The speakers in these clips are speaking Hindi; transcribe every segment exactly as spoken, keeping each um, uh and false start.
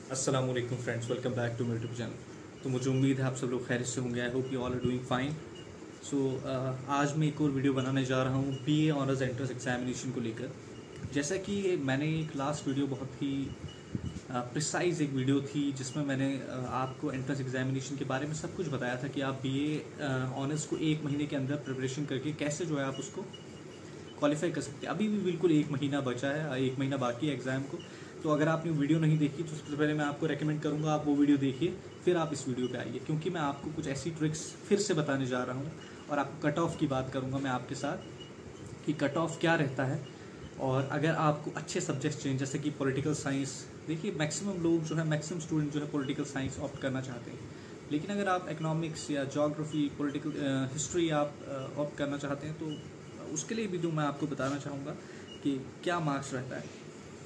अस्सलाम वालेकुम friends, welcome back to my YouTube channel. तो मुझे उम्मीद है आप सब लोग खैरियत से होंगे। I hope you all are doing fine. So आज मैं एक और वीडियो बनाने जा रहा हूँ बीए ऑनर्स एंट्रेंस एग्जामिनेशन को लेकर। जैसा कि मैंने एक लास्ट वीडियो बहुत ही प्रिसाइज एक वीडियो थी जिसमें मैंने uh, आपको एंट्रेंस एग्जामिनेशन के बारे में सब कुछ बताया था कि आप बीए ऑनर्स को एक महीने के अंदर प्रिपरेशन करके कैसे जो है आप उसको क्वालिफाई कर सकते हैं। अभी भी बिल्कुल एक महीना बचा है, एक महीना बाकी है एग्ज़ाम को। तो अगर आपने वीडियो नहीं देखी तो सबसे पहले मैं आपको रेकमेंड करूंगा आप वो वीडियो देखिए, फिर आप इस वीडियो पे आइए, क्योंकि मैं आपको कुछ ऐसी ट्रिक्स फिर से बताने जा रहा हूँ और आपको कट ऑफ की बात करूँगा मैं आपके साथ कि कट ऑफ क्या रहता है। और अगर आपको अच्छे सब्जेक्ट्स चाहिए जैसे कि पॉलिटिकल साइंस, देखिए मैक्सिमम लोग जो है मैक्सिमम स्टूडेंट जो है पॉलिटिकल साइंस ऑप्ट करना चाहते हैं, लेकिन अगर आप इकोनॉमिक्स या ज्योग्राफी पॉलिटिकल हिस्ट्री आप ऑप्ट करना चाहते हैं तो उसके लिए भी तो मैं आपको बताना चाहूँगा कि क्या मार्क्स रहता है।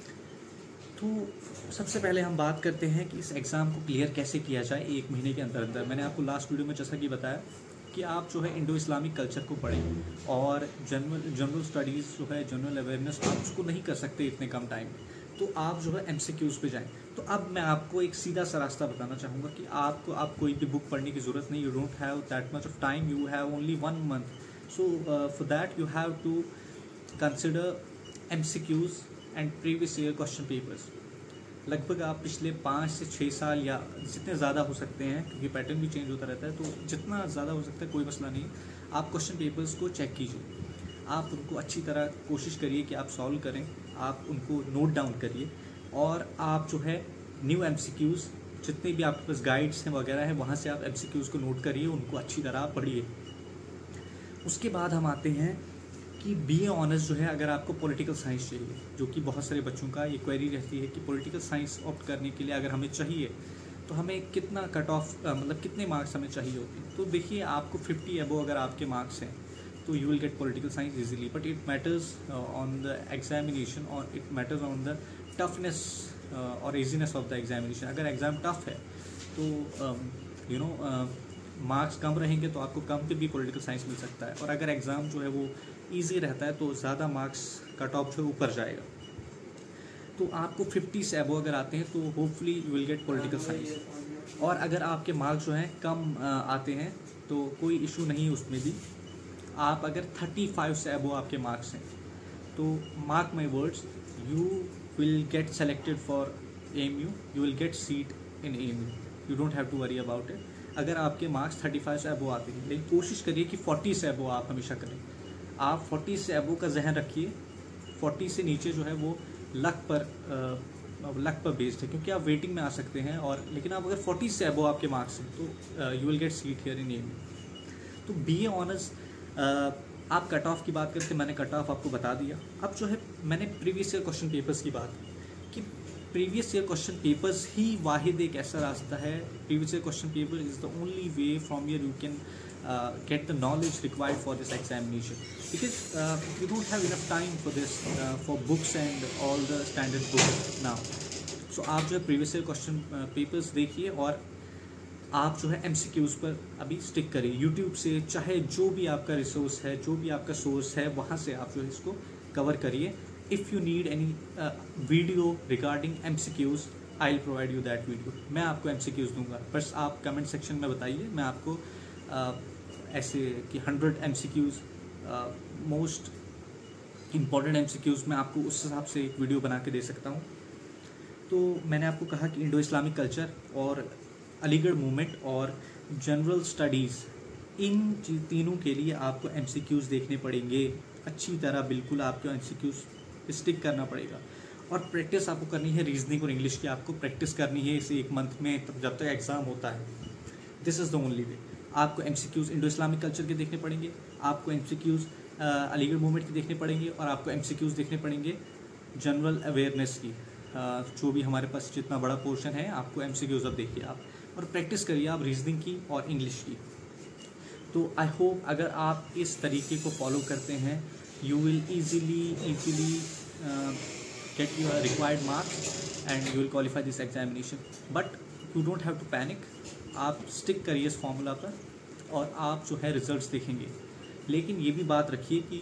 तो सबसे पहले हम बात करते हैं कि इस एग्ज़ाम को क्लियर कैसे किया जाए एक महीने के अंदर अंदर। मैंने आपको लास्ट वीडियो में जैसा कि बताया कि आप जो है इंडो इस्लामिक कल्चर को पढ़ें और जनरल जनरल स्टडीज़ जो है जनरल अवेयरनेस आप उसको नहीं कर सकते इतने कम टाइम में, तो आप जो है एमसीक्यूज़ पे जाएं। तो अब मैं आपको एक सीधा सा रास्ता बताना चाहूँगा कि आपको आप कोई भी बुक पढ़ने की ज़रूरत नहीं। You don't have that much of time, you have only one month. So uh, for that you have to consider M C Qs and previous year question papers। लगभग आप पिछले पाँच से छः साल या जितने ज़्यादा हो सकते हैं, क्योंकि पैटर्न भी चेंज होता रहता है, तो जितना ज़्यादा हो सकता है कोई मसला नहीं, आप क्वेश्चन पेपर्स को चेक कीजिए। आप उनको अच्छी तरह कोशिश करिए कि आप सॉल्व करें, आप उनको नोट डाउन करिए और आप जो है न्यू एम सी क्यूज़ जितने भी आपके पास गाइड्स हैं वगैरह हैं वहाँ से आप एम सी क्यूज़ को नोट करिए, उनको अच्छी तरह पढ़िए। उसके बाद हम आते हैं कि बीए ऑनर्स जो है अगर आपको पॉलिटिकल साइंस चाहिए, जो कि बहुत सारे बच्चों का ये क्वेरी रहती है कि पॉलिटिकल साइंस ऑप्ट करने के लिए अगर हमें चाहिए तो हमें कितना कट ऑफ मतलब कितने मार्क्स हमें चाहिए होते हैं। तो देखिए आपको फिफ्टी अबो अगर आपके मार्क्स हैं तो you will get political science easily, but it matters on the examination और it matters on the toughness और ईजीनेस ऑफ द एग्जामिनेशन। अगर एग्ज़ाम टफ है तो यू नो मार्क्स कम रहेंगे तो आपको कम पे भी पॉलिटिकल साइंस मिल सकता है, और अगर एग्ज़ाम जो है वो इजी रहता है तो ज़्यादा मार्क्स कट ऑफ जो है ऊपर जाएगा। तो आपको फिफ्टी से अबो अगर आते हैं तो hopefully you will get political science. और अगर आपके मार्क्स जो हैं कम आते हैं तो कोई इशू नहीं उसमें भी। आप अगर थर्टी फाइव से अबो आपके मार्क्स हैं तो mark my words, you will get selected for M U, you will get seat in M U, you don't have to worry about it. अगर आपके मार्क्स थर्टी फाइव से अबो आते हैं, लेकिन कोशिश करिए कि फोर्टी से अबो आप हमेशा करें। आप फोर्टी से अबो का जहन रखिए, फोर्टी से नीचे जो है वो लक पर लक पर बेस्ड है, क्योंकि आप वेटिंग में आ सकते हैं। और लेकिन आप अगर फोर्टी से अबो आपके मार्क्स हैं तो you will get seat here in M. तो बीए ऑनर्स आप कट ऑफ की बात करते, मैंने कट ऑफ आपको बता दिया। अब जो है मैंने प्रीवियस ईयर क्वेश्चन पेपर्स की बात की कि प्रीवियस ईयर क्वेश्चन पेपर्स ही वाहिद एक ऐसा रास्ता है, previous year question paper is the only way from year you can get the knowledge required for this examination, because you don't have enough time for this for books and all the standard books now. So आप जो है प्रीवियस ईयर क्वेश्चन पेपर्स देखिए और आप जो है एम सी क्यूज़ पर अभी स्टिक करिए। यूट्यूब से चाहे जो भी आपका रिसोर्स है, जो भी आपका सोर्स है, वहाँ से आप जो है इसको कवर करिए। If you need any uh, video regarding M C Qs, I'll provide you that video। मैं आपको M C Qs दूंगा, बस आप कमेंट सेक्शन में बताइए, मैं आपको uh, ऐसे कि hundred M C Qs most important M C Qs मैं आपको उस हिसाब से एक वीडियो बना के दे सकता हूँ। तो मैंने आपको कहा कि इंडो इस्लामिक कल्चर और अलीगढ़ मूवमेंट और जनरल स्टडीज़, इन तीनों के लिए आपको M C Qs देखने पड़ेंगे अच्छी तरह, बिल्कुल आपको M C Qs स्टिक करना पड़ेगा। और प्रैक्टिस आपको करनी है, रीजनिंग और इंग्लिश की आपको प्रैक्टिस करनी है इस एक मंथ में, तब जब तक एग्ज़ाम होता है। This is the only way. आपको एमसीक्यूज़ इंडो इस्लामिक कल्चर के देखने पड़ेंगे, आपको एमसीक्यूज़ अलीगढ़ मूवमेंट के देखने पड़ेंगे, और आपको एमसीक्यूज़ देखने पड़ेंगे जनरल अवेयरनेस की। आ, जो भी हमारे पास जितना बड़ा पोर्शन है आपको एमसीक्यूज़ अब देखिए आप, और प्रैक्टिस करिए आप रीजनिंग की और इंग्लिश की। तो आई होप अगर आप इस तरीके को फॉलो करते हैं you will easily easily uh, get your required marks and you will qualify this examination, but you don't have to panic। आप स्टिक करिए इस फॉर्मूला पर और आप जो है रिजल्ट्स देखेंगे। लेकिन ये भी बात रखिए कि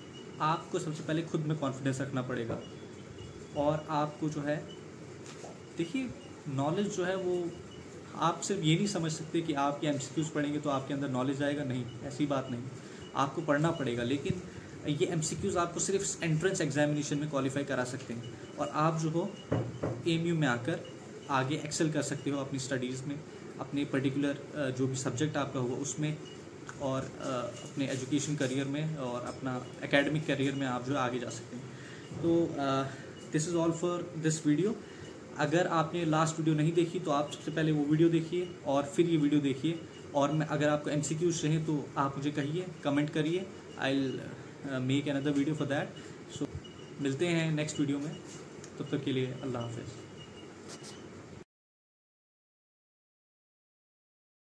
आपको सबसे पहले खुद में कॉन्फिडेंस रखना पड़ेगा और आपको जो है देखिए नॉलेज जो है वो आप सिर्फ ये नहीं समझ सकते कि आप ये एमसीक्यूज पढ़ेंगे तो आपके अंदर नॉलेज आएगा, नहीं, ऐसी बात नहीं। आपको पढ़ना पड़ेगा, लेकिन ये एमसीक्यूज आपको सिर्फ एंट्रेंस एग्जामिनेशन में क्वालिफाई करा सकते हैं, और आप जो हो एएमयू में आकर आगे एक्सेल कर सकते हो अपनी स्टडीज़ में, अपने पर्टिकुलर जो भी सब्जेक्ट आपका होगा उसमें, और अपने एजुकेशन करियर में और अपना एकेडमिक करियर में आप जो आगे जा सकते हैं। तो this is all for this video. अगर आपने लास्ट वीडियो नहीं देखी तो आप सबसे पहले वो वीडियो देखिए और फिर ये वीडियो देखिए, और मैं अगर आपको एमसीक्यूज रहें तो आप मुझे कहिए, कमेंट करिए, I will make another video for that. So मिलते हैं नेक्स्ट वीडियो में, तब तक के लिए अल्लाह हाफ़िज़।